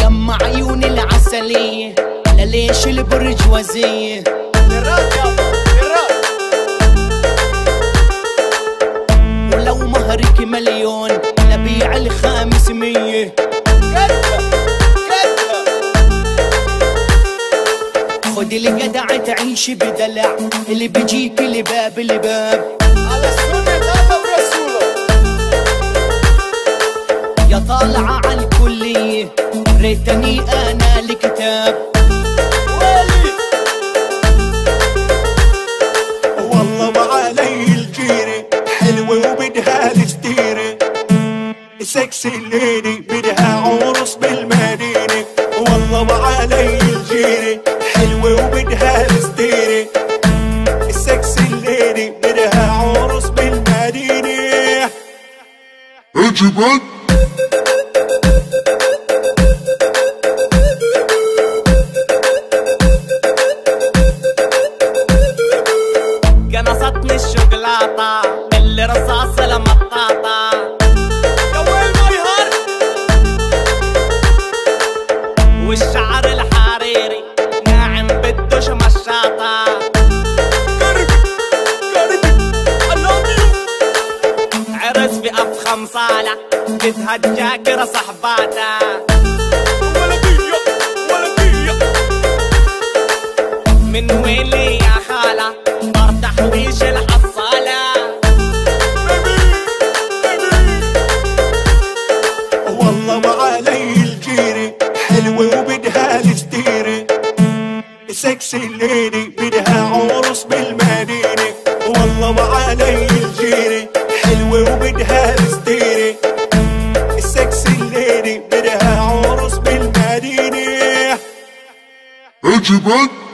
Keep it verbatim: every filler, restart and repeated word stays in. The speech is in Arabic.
لما عيون العسلية لليش البرجوازية ولو مهرك مليون لبيع الخامس مية. خد الجدع تعيش بدلع اللي بيجيك لباب لباب على سنة الله ورسوله. يا طالعة عالكلية ريتني انا الكتاب ويلي والله ما علي الجيرة حلوة وبدها الستيرة سكسي الليدي بدها عروس بالمدينة. والله ما علي الجيرة حلوة وبدها الستيرة السكسي الليدي بدها عروس بالمدينة. عجبك قنصتني الشوكولاتة اللي رصاص لمطاطة يا ويل ماي هارت والشعر الحريري ناعم بدوش مشاطة قربي قربي I love you. عرس في افخم صالة بدها الجاكرة صحباتها ولدية ولدية من ويلي يا خالة طار تحويش الحصالة والله ما علي الجيرة حلوة وبدها الستيرة سكسي الليدي بدها عروس بالمدينة. والله ما علي الجيرة حلوة وبدها الستيرة السكسي الليدي بدها عروس بالمدينة. عجبك